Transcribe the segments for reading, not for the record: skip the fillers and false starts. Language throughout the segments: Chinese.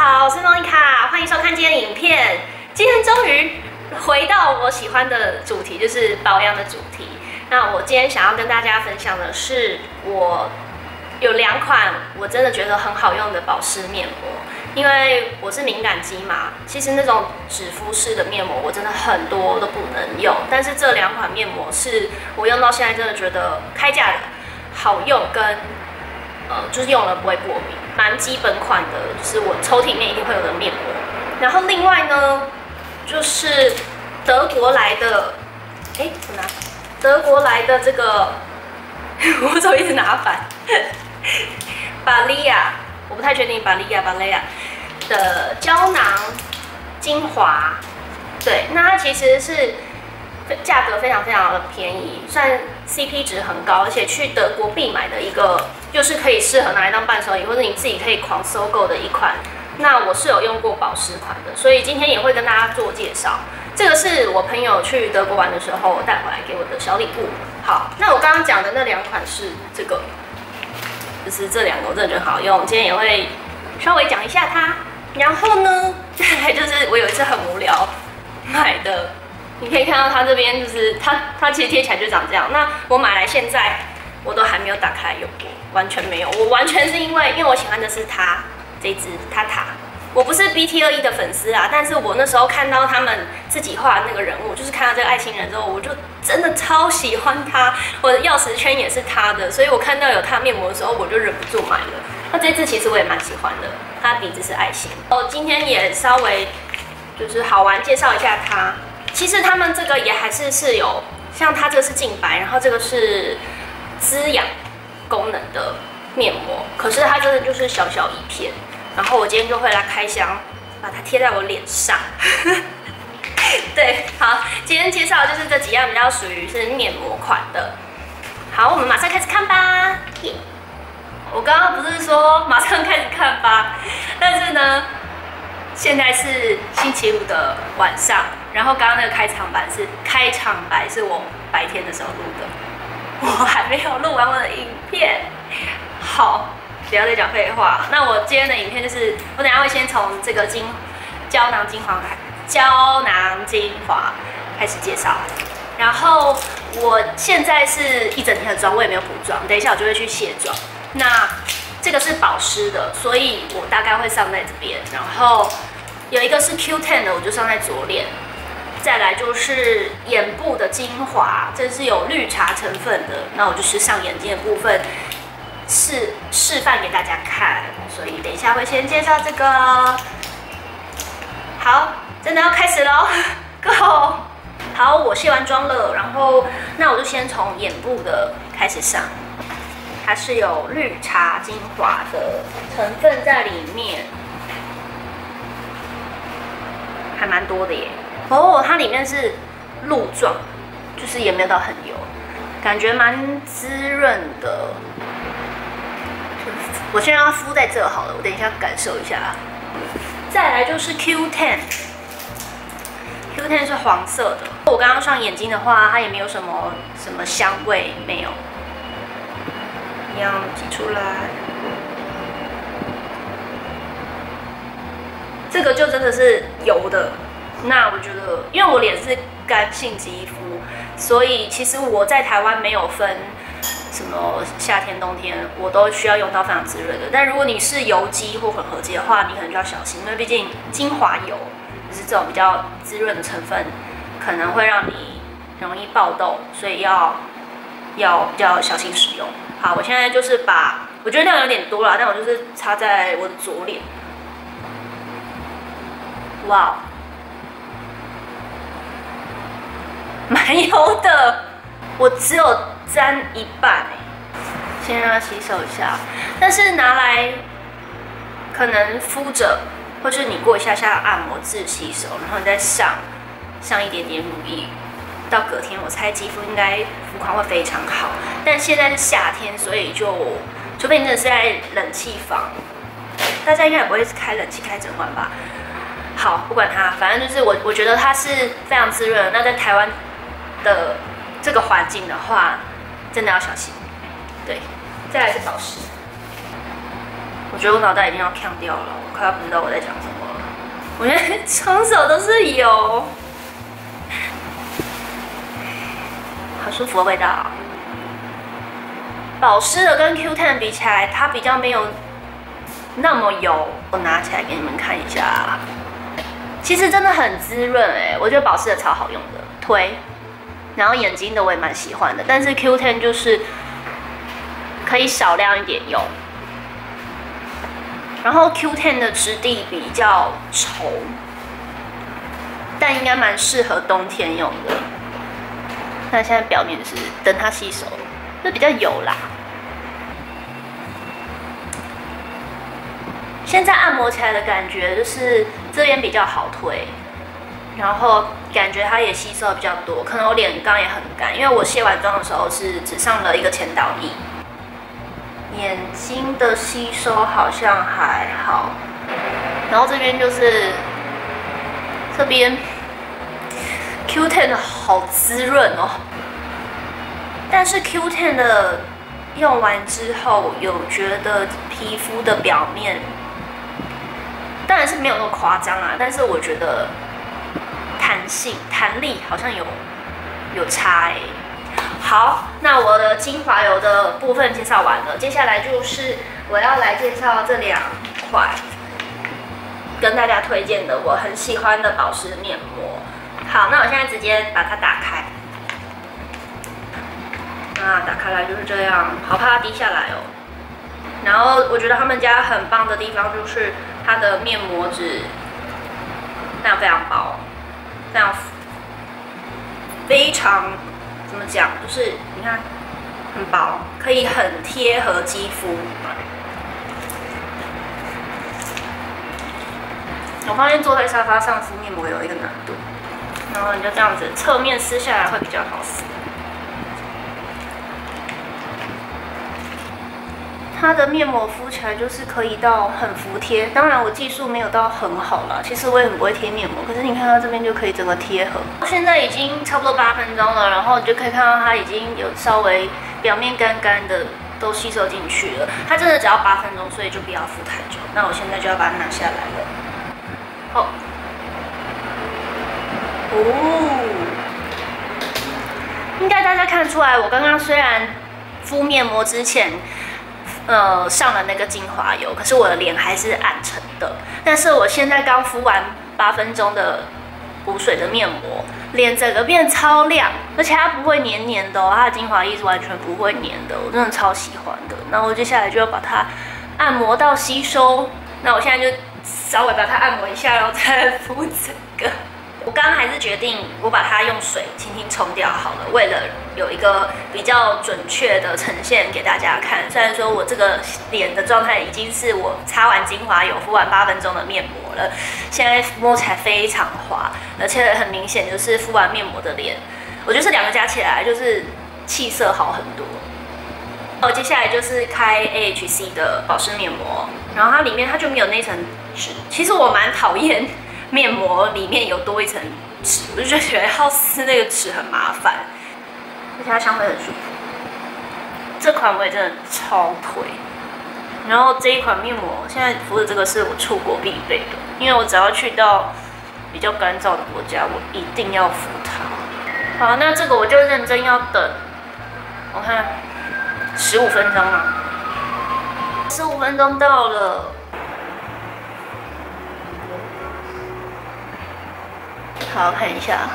好，我是莫妮卡，欢迎收看今天的影片。今天终于回到我喜欢的主题，就是保养的主题。那我今天想要跟大家分享的是，我有2款我真的觉得很好用的保湿面膜。因为我是敏感肌嘛，其实那种指肤式的面膜我真的很多都不能用，但是这2款面膜是我用到现在真的觉得开价的好用跟就是用了不会过敏，蛮基本款的，就是我抽屉里面一定会有的面膜。然后另外呢，就是德国来的，我拿德国来的这个，我怎么一直拿反？巴利亚，我不太确定巴利亚的胶囊精华，对，那它其实是价格非常的便宜，算 CP 值很高，而且去德国必买的一个，就是可以适合拿来当伴手礼，或者你自己可以狂收购的一款。那我是有用过保湿款的，所以今天也会跟大家做介绍。这个是我朋友去德国玩的时候带回来给我的小礼物。好，那我刚刚讲的那2款是这个，就是这2个我真的觉得好用，今天也会稍微讲一下它。然后呢，再来就是我有一次很无聊买的。你可以看到它这边就是它其实贴起来就长这样。那我买来现在我都还没有打开用过，完全没有。我完全是因为我喜欢的是它这只塔塔。我不是 BT21的粉丝啊，但是我那时候看到他们自己画的那个人物，就是看到这个爱心人之后，我就真的超喜欢它。我的钥匙圈也是它的，所以我看到有它面膜的时候，我就忍不住买了。那这支其实我也蛮喜欢的，它的底子是爱心。今天也稍微就是好玩介绍一下它。其实他们这个也还是有，像它这个是净白，然后这个是滋养功能的面膜，可是它真的就是小小一片。然后我今天就会来开箱，把它贴在我脸上。对，好，今天介绍的就是这几样比较属于是面膜款的。好，我们马上开始看吧。我刚刚不是说马上开始看吧，但是呢，现在是星期5的晚上。然后刚刚那个开场白是我白天的时候录的，我还没有录完我的影片。好，不要再讲废话。那我今天的影片就是，我等一下会先从这个胶囊精华开始介绍。然后我现在是一整天的妆，我也没有补妆，等一下我就会去卸妆。那这个是保湿的，所以我大概会上在这边。然后有一个是 Q10 的，我就上在左脸。再来就是眼部的精华，这是有绿茶成分的。那我就是上眼睛的部分示范给大家看，所以等一下会先介绍这个。好，真的要开始喽 ，Go！ 好，我卸完妆了，然后那我就先从眼部的开始上，它是有绿茶精华的成分在里面，还蛮多的耶。它里面是露状，就是也没有到很油，感觉蛮滋润的。我先让它敷在这好了，我等一下感受一下。再来就是 Q10 是黄色的。我刚刚上眼睛的话，它也没有什么香味，没有，一样挤出来。这个就真的是油的。那我觉得，因为我脸是干性肌肤，所以其实我在台湾没有分什么夏天、冬天，我都需要用到非常滋润的。但如果你是油肌或混合肌的话，你可能就要小心，因为毕竟精华油就是这种比较滋润的成分，可能会让你容易爆痘，所以要比较小心使用。好，我现在就是我觉得量有点多了，但我就是擦在我的左脸。哇！蛮油的，我只有沾一半先让它吸收一下。但是拿来可能敷着，或是你过一下按摩自吸收，然后你再上一点点乳液，到隔天我猜肌肤应该肤况会非常好。但现在是夏天，所以除非你真的是在冷气房，大家应该也不会开冷气开整晚吧。好，不管它，反正就是我觉得它是非常滋润的。那在台湾的这个环境的话，真的要小心。对，再来是保湿，我我觉得我脑袋已经要呛掉了，我快要不知道我在讲什么了。我觉得双手都是油，好舒服的味道。保湿的跟 Q10 比起来，它比较没有那么油。我拿起来给你们看一下，其实真的很滋润哎，我觉得保湿的超好用的，推。然后眼睛的我也蛮喜欢的，但是 Q10 就是可以少量一点用。然后 Q10 的质地比较稠，但应该蛮适合冬天用的。那现在表面是等它吸收，就比较油啦。现在按摩起来的感觉就是这边比较好推，然后感觉它也吸收比较多。可能我脸刚也很干，因为我卸完妆的时候是只上了一个前导液。眼睛的吸收好像还好，然后这边就是这边 Q10 好滋润哦，但是 Q10 的用完之后有觉得皮肤的表面当然是没有那么夸张啊，但是我觉得弹力好像有差欸。好，那我的精华油的部分介绍完了，接下来就是我要来介绍这2款跟大家推荐的我很喜欢的保湿面膜。好，那我现在直接把它打开。那打开来就是这样，好怕它滴下来哦。然后我觉得他们家很棒的地方就是它的面膜纸非常薄，非常。怎么讲？就是你看，很薄，可以很贴合肌肤。我发现坐在沙发上敷面膜有一个难度，然后你就这样子侧面撕下来会比较好撕。它的面膜敷起来就是可以到很服帖，当然我技术没有到很好啦，其实我也很不会贴面膜，可是你看它这边就可以整个贴合。现在已经差不多8分钟了，然后你就可以看到它已经有稍微表面干干的都吸收进去了。它真的只要8分钟，所以就不要敷太久。那我现在就要把它拿下来了。应该大家看得出来，我刚刚虽然敷面膜之前。上了那个精华油，可是我的脸还是暗沉的。但是我现在刚敷完8分钟的补水的面膜，脸整个变超亮，而且它不会黏黏的哦，它的精华液是完全不会黏的，我真的超喜欢的。然后接下来就要把它按摩到吸收，那我现在就稍微把它按摩一下，然后再来敷整个。我刚刚还是决定我把它用水轻轻冲掉好了，为了有一个比较准确的呈现给大家看。虽然说我这个脸的状态已经是我擦完精华油、敷完8分钟的面膜了，现在摸起来非常滑，而且很明显就是敷完面膜的脸，我觉得这2个加起来就是气色好很多。接下来就是开 AHC 的保湿面膜，然后它里面它就没有那层纸，其实我蛮讨厌。面膜里面有多一层纸，我就觉得要撕那个纸很麻烦，而且它香味很舒服。这款我也真的超推。然后这一款面膜现在敷的这个是我出国必备的，因为我只要去到比较干燥的国家，我一定要敷它。好，那这个我就认真要等，我看15分钟了，15分钟到了。好，看一下，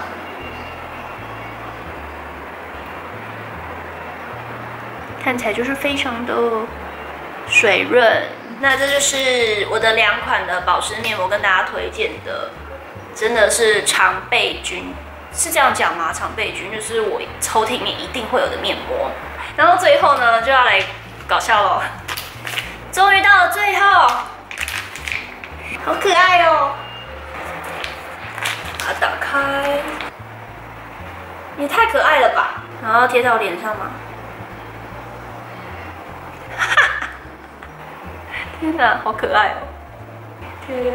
看起来就是非常的水润。那这就是我的2款的保湿面膜跟大家推荐的，真的是常备军，是这样讲吗？常备军就是我抽屉里面一定会有的面膜。然后最后呢，就要来搞笑了，终于到了最后，好可爱哦！把它打开，也太可爱了吧！然后贴到脸上吗？天哪，好可爱哦！贴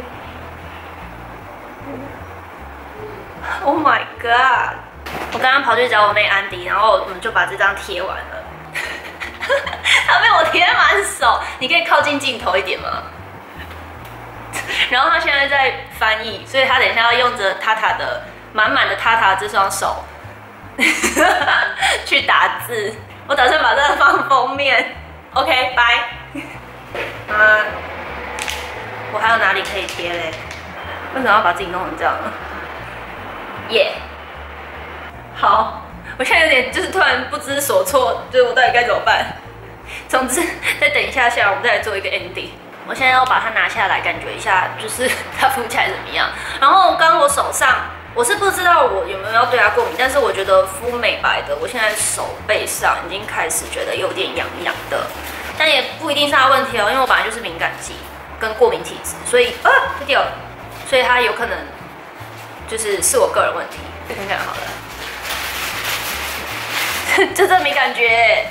，Oh my god！ 我刚刚跑去找我妹安迪，然后我们就把这张贴完了。 它被我贴满手，你可以靠近镜头一点吗？然后他现在在翻译，所以他等一下要用着满满的塔塔这双手去打字。我打算把这个放封面。OK， 拜。我还有哪里可以贴嘞？为什么要把自己弄成这样呢？耶、好，我现在有点就是突然不知所措，就是我到底该怎么办？总之，再等一下，我们再来做一个 ending。我现在要把它拿下来，感觉一下，就是它敷起来怎么样。然后刚刚我手上，我是不知道我有没有要对它过敏，但是我觉得敷美白的，我现在手背上已经开始觉得有点痒痒的，但也不一定是它的问题哦，因为我本来就是敏感肌跟过敏体质，所以它掉了，所以它有可能是我个人问题。看看好了，就这没感觉。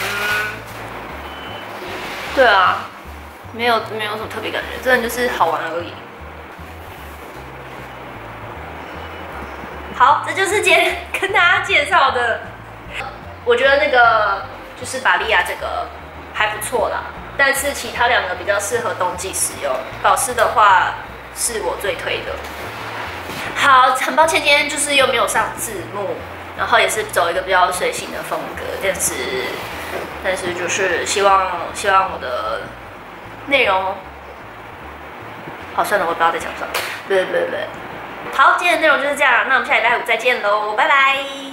对啊。没有什么特别感觉，真的就是好玩而已。好，这就是今天跟大家介绍的。我觉得那个就是巴利亚这个还不错啦，但是其他两个比较适合冬季使用。保湿的话是我最推的。好，很抱歉今天就是又没有上字幕，然后也是走一个比较随性的风格，但是就是希望我的内容，好，算了，我不要再讲了。对。好，今天的内容就是这样，那我们下礼拜五再见喽，拜拜。